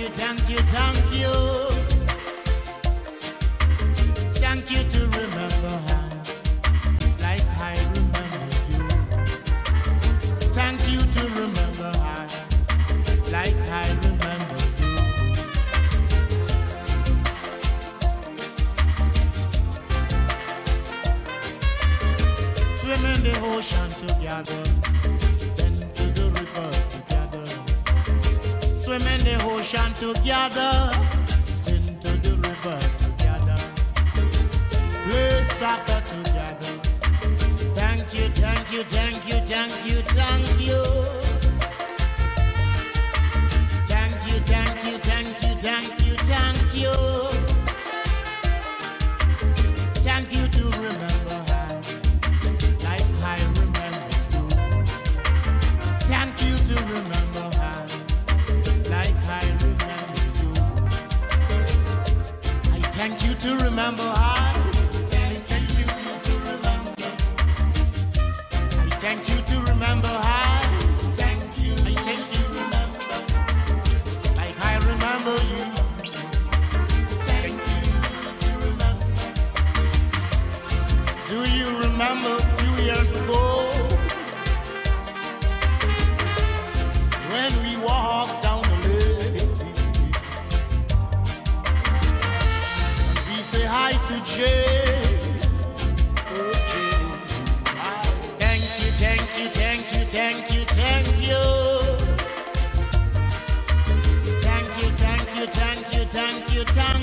you, thank you, thank you. Thank you to remember her like I remember you. Thank you to remember her like I remember you. Swim in the ocean together, then to the river together. Swim in the ocean together, into the river together. Play soccer together. Thank you, thank you, thank you, thank you, thank you. Thank you, thank you, thank you, thank you, thank you. Thank you to remember her like I remember you. Thank you to remember her like I remember you. I thank you to remember her. Thank you to remember. I thank you to remember her. Thank you. I thank you remember like I remember you. Thank you to remember. Do you remember a few years ago when we walked down the lane? We say hi to Jay. Oh, Jay. Thank you, thank you, thank you, thank you, thank you. Thank you, thank you, thank you, thank you, thank you.